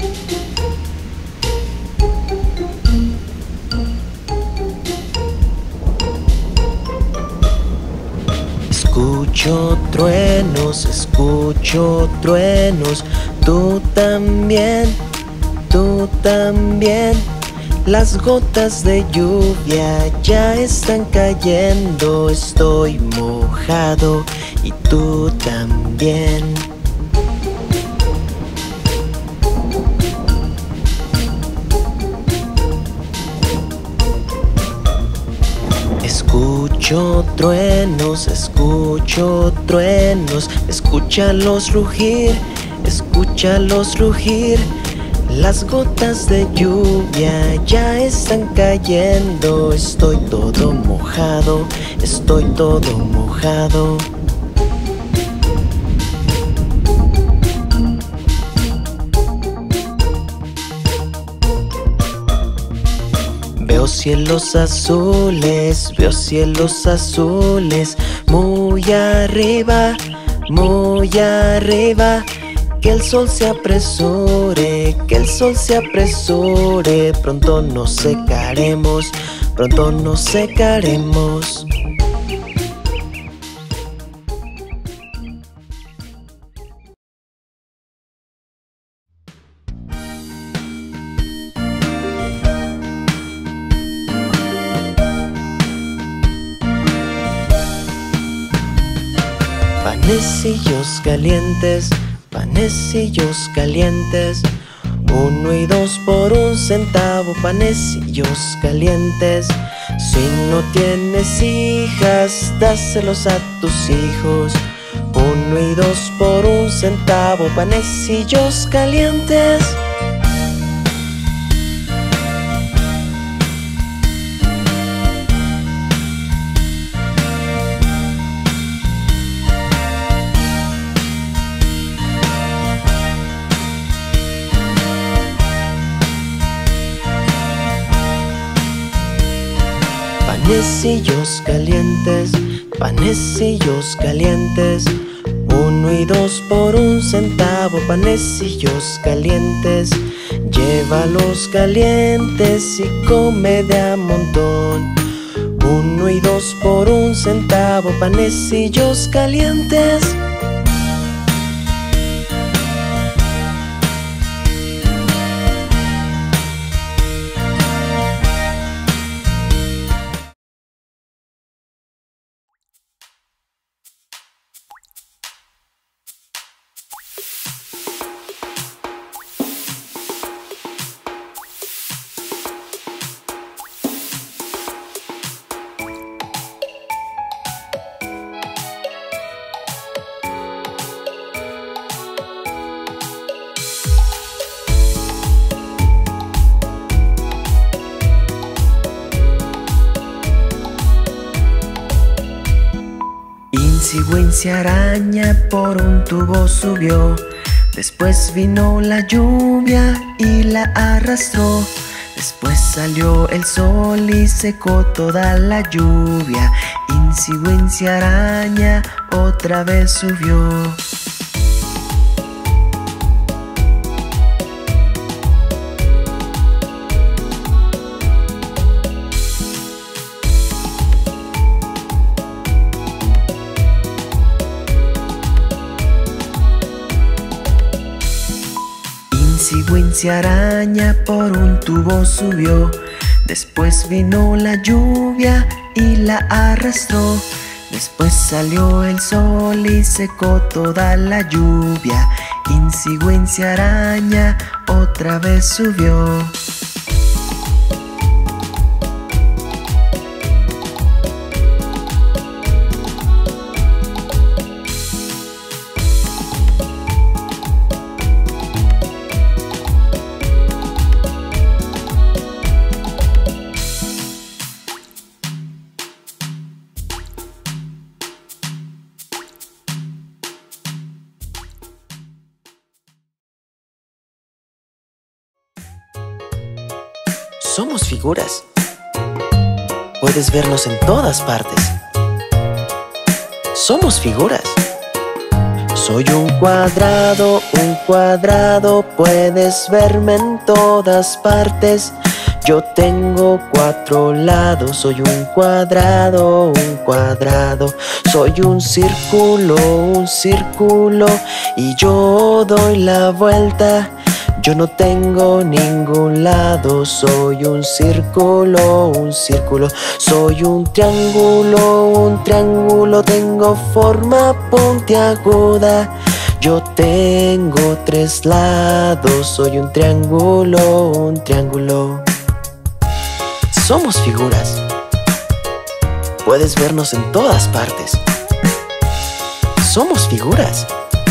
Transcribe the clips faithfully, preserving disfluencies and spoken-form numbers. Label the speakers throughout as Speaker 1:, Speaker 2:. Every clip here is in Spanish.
Speaker 1: Escucho truenos, escucho truenos, tú también, tú también. Las gotas de lluvia ya están cayendo, estoy mojado y tú también. Escucho truenos, escucho truenos, escúchalos rugir, escúchalos rugir. Las gotas de lluvia ya están cayendo, estoy todo mojado, estoy todo mojado. Veo cielos azules, veo cielos azules, muy arriba, muy arriba. Que el sol se apresure, que el sol se apresure, pronto nos secaremos, pronto nos secaremos. Panecillos calientes, panecillos calientes, uno y dos por un centavo, panecillos calientes. Si no tienes hijas, dáselos a tus hijos, uno y dos por un centavo, panecillos calientes. Panecillos calientes, panecillos calientes, uno y dos por un centavo, panecillos calientes. Llévalos calientes y come de a montón, uno y dos por un centavo, panecillos calientes. Wincy araña por un tubo subió, después vino la lluvia y la arrastró. Después salió el sol y secó toda la lluvia. Incy Wincy araña otra vez subió. Incy Wincy araña por un tubo subió, después vino la lluvia y la arrastró. Después salió el sol y secó toda la lluvia. Incy Wincy araña otra vez subió. Somos figuras. Puedes vernos en todas partes. Somos figuras. Soy un cuadrado, un cuadrado, puedes verme en todas partes. Yo tengo cuatro lados, soy un cuadrado, un cuadrado. Soy un círculo, un círculo, y yo doy la vuelta. Yo no tengo ningún lado, soy un círculo, un círculo. Soy un triángulo, un triángulo, tengo forma puntiaguda. Yo tengo tres lados, soy un triángulo, un triángulo. Somos figuras. Puedes vernos en todas partes. Somos figuras.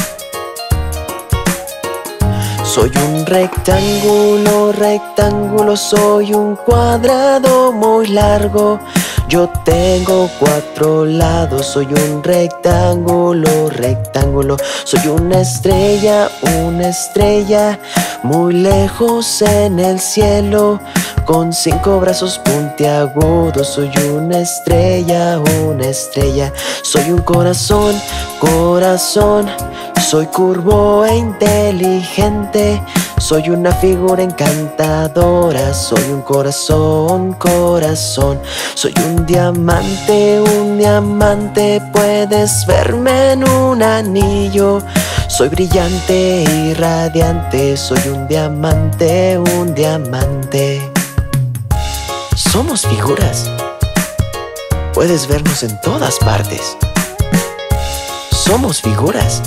Speaker 1: Soy un rectángulo, rectángulo, soy un cuadrado muy largo. Yo tengo cuatro lados, soy un rectángulo, rectángulo. Soy una estrella, una estrella, muy lejos en el cielo, con cinco brazos puntiagudos. Soy una estrella, una estrella. Soy un corazón, corazón, soy curvo e inteligente. Soy una figura encantadora, soy un corazón, corazón. Soy un diamante, un diamante, puedes verme en un anillo. Soy brillante y radiante, soy un diamante, un diamante. Somos figuras. Puedes vernos en todas partes. Somos figuras.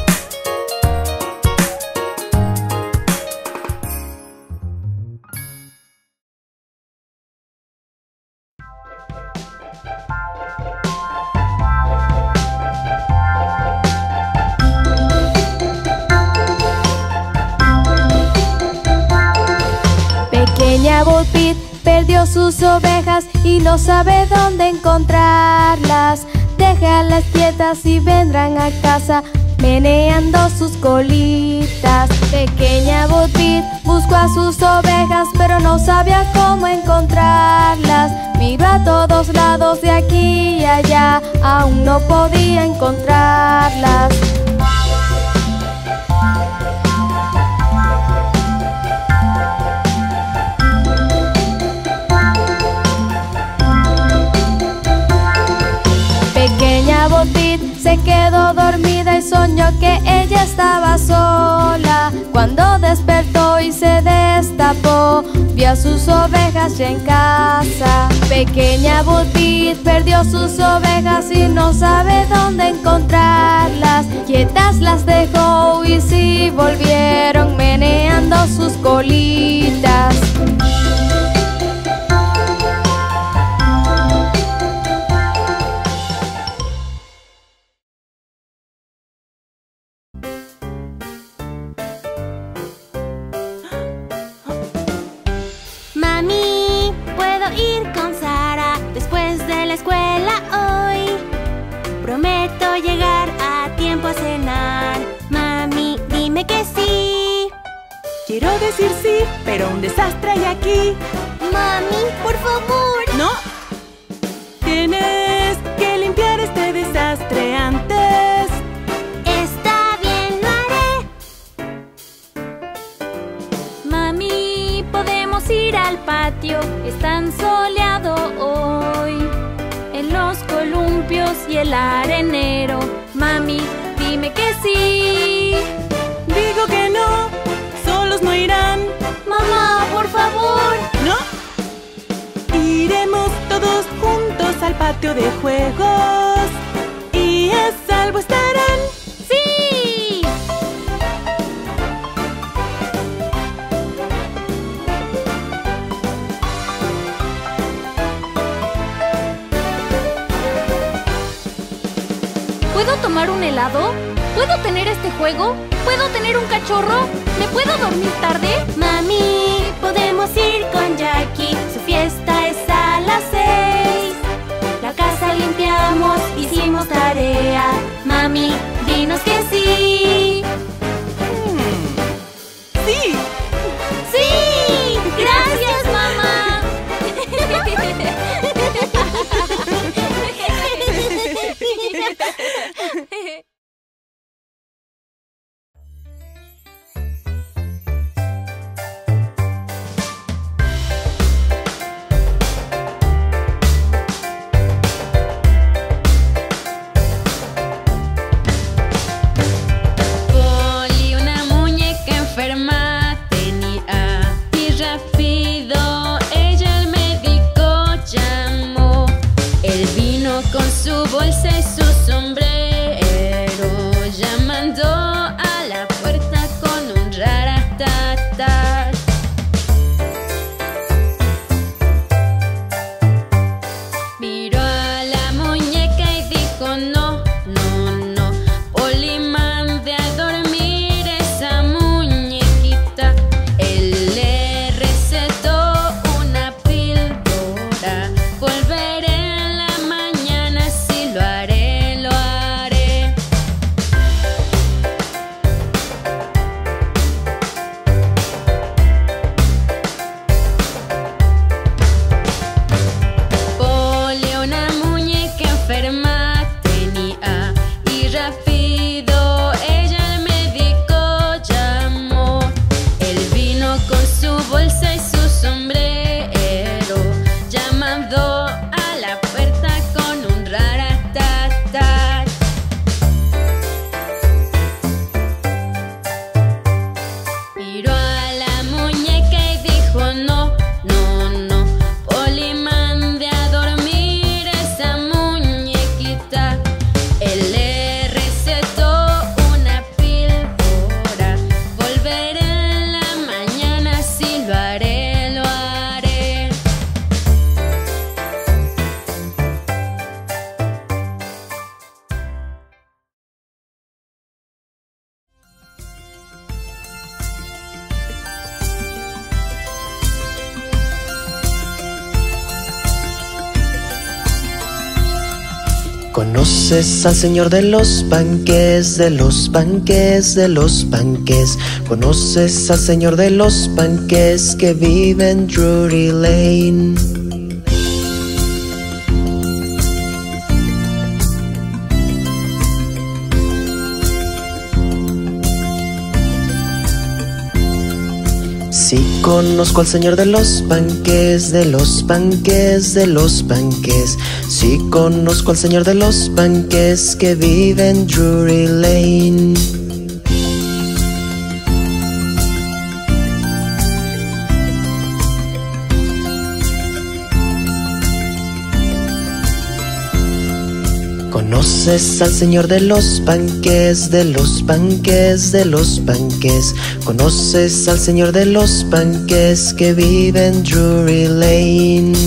Speaker 2: Pequeña Bo Peep perdió sus ovejas y no sabe dónde encontrarlas. Déjalas quietas y vendrán a casa meneando sus colitas. Pequeña Bo Peep buscó a sus ovejas pero no sabía cómo encontrarlas. Miró a todos lados de aquí y allá, aún no podía encontrarlas. Pequeña Bo Peep se quedó dormida y soñó que ella estaba sola. Cuando despertó y se destapó, vio a sus ovejas ya en casa. Pequeña Bo Peep perdió sus ovejas y no sabe dónde encontrarlas. Quietas las dejó y sí volvieron meneando sus colitas.
Speaker 3: Mami, ¿puedo ir con Sara después de la escuela hoy? Prometo llegar a tiempo a cenar. Mami, dime que sí.
Speaker 4: Quiero decir sí, pero un desastre hay aquí.
Speaker 3: Mami, por favor.
Speaker 4: ¡No! Tienes que limpiar este desastre antes.
Speaker 3: Está bien, lo haré.
Speaker 2: Mami, podemos ir al patio, es tan soleado hoy. En los columpios y el arenero. Mami, dime que sí.
Speaker 4: Digo que no, solos no irán.
Speaker 2: Mamá, por favor.
Speaker 4: ¿No? Iremos todos juntos al patio de juegos y a salvo estarán.
Speaker 2: ¡Sí! ¿Puedo tomar un helado? ¿Puedo tener este juego? ¿Puedo tener un cachorro? ¿Me puedo dormir tarde?
Speaker 3: Mami, podemos ir con Jackie. Su fiesta es a las seis. La casa limpiamos, hicimos tarea. Mami, dinos que sí.
Speaker 4: ¡Sí!
Speaker 3: ¡Sí! ¡Gracias, mamá!
Speaker 1: ¿Conoces al señor de los panques, de los panques, de los panques? ¿Conoces al señor de los panques que vive en Drury Lane? Sí, conozco al señor de los panques, de los panques, de los panques. Sí, conozco al señor de los panques que vive en Drury Lane. ¿Conoces al señor de los panques, de los panques, de los panques? ¿Conoces al señor de los panques que vive en Drury Lane?